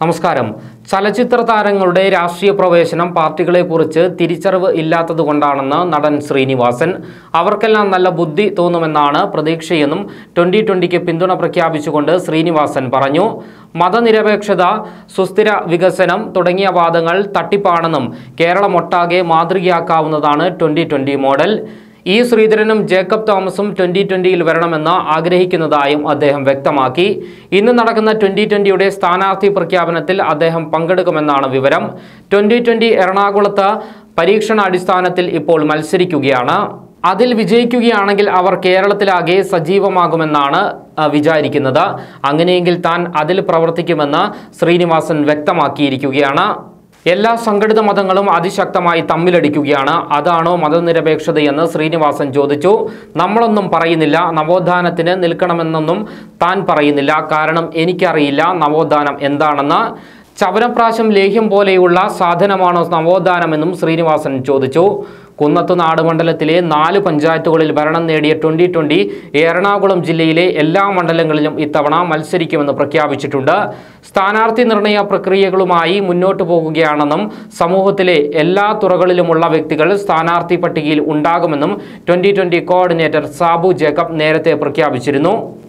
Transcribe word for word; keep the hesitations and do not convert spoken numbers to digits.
നമസ്കാരം. ചലച്ചിത്ര താരങ്ങളുടെ രാഷ്ട്രീയ പ്രവേശനം പാർട്ടികളെക്കുറിച്ച് തിരിച്ചറിവ് ഇല്ലാത്തതുകൊണ്ടാണെന്ന് നടൻ ശ്രീനിവാസൻ. അവർക്കെല്ലാം നല്ല ബുദ്ധി തോന്നുമെന്നാണ് പ്രതീക്ഷയെന്നും ട്വന്റി ട്വന്റിക്ക് പിന്തുണ പ്രഖ്യാപിച്ചുകൊണ്ട് ശ്രീനിവാസൻ പറഞ്ഞു. മതനിരപേക്ഷത, സുസ്ഥിര വികസനം തുടങ്ങിയ വാദങ്ങൾ തട്ടിപ്പാണെന്നും കേരളമൊട്ടാകെ മാതൃകയാക്കാവുന്നതാണ് ട്വന്റി ട്വന്റി മോഡൽ. ഇ ശ്രീധരനും ജേക്കബ് തോമസും ട്വന്റി ട്വന്റിയിൽ വരണമെന്ന് ആഗ്രഹിക്കുന്നതായും അദ്ദേഹം വ്യക്തമാക്കി. ഇന്ന് നടക്കുന്ന ട്വന്റി ട്വന്റിയുടെ സ്ഥാനാർത്ഥി പ്രഖ്യാപനത്തിൽ അദ്ദേഹം പങ്കെടുക്കുമെന്നാണ് വിവരം. ട്വന്റി ട്വന്റി എറണാകുളത്ത് പരീക്ഷണാടിസ്ഥാനത്തിൽ ഇപ്പോൾ മത്സരിക്കുകയാണ്. അതിൽ വിജയിക്കുകയാണെങ്കിൽ അവർ കേരളത്തിലാകെ സജീവമാകുമെന്നാണ് വിചാരിക്കുന്നത്. അങ്ങനെയെങ്കിൽ താൻ അതിൽ പ്രവർത്തിക്കുമെന്ന് ശ്രീനിവാസൻ വ്യക്തമാക്കിയിരിക്കുകയാണ്. എല്ലാ സംഘടിത മതങ്ങളും അതിശക്തമായി തമ്മിലടിക്കുകയാണ്. അതാണോ മതനിരപേക്ഷതയെന്ന് ശ്രീനിവാസൻ ചോദിച്ചു. നമ്മളൊന്നും പറയുന്നില്ല, നവോത്ഥാനത്തിന് നിൽക്കണമെന്നൊന്നും താൻ പറയുന്നില്ല. കാരണം എനിക്കറിയില്ല നവോത്ഥാനം എന്താണെന്ന്. ചവനപ്രാശം ലേഹ്യം പോലെയുള്ള സാധനമാണോ നവോത്ഥാനമെന്നും ശ്രീനിവാസൻ ചോദിച്ചു. കുന്നത്തുനാട് മണ്ഡലത്തിലെ നാല് പഞ്ചായത്തുകളിൽ ഭരണം നേടിയ ട്വന്റി ട്വന്റി എറണാകുളം ജില്ലയിലെ എല്ലാ മണ്ഡലങ്ങളിലും ഇത്തവണ മത്സരിക്കുമെന്ന് പ്രഖ്യാപിച്ചിട്ടുണ്ട്. സ്ഥാനാർത്ഥി നിർണയ പ്രക്രിയകളുമായി മുന്നോട്ടു പോകുകയാണെന്നും സമൂഹത്തിലെ എല്ലാ തുറകളിലുമുള്ള വ്യക്തികൾ സ്ഥാനാർത്ഥി പട്ടികയിൽ ഉണ്ടാകുമെന്നും twenty twenty coordinator Sabu Jacob നേരത്തെ പ്രഖ്യാപിച്ചിരുന്നു.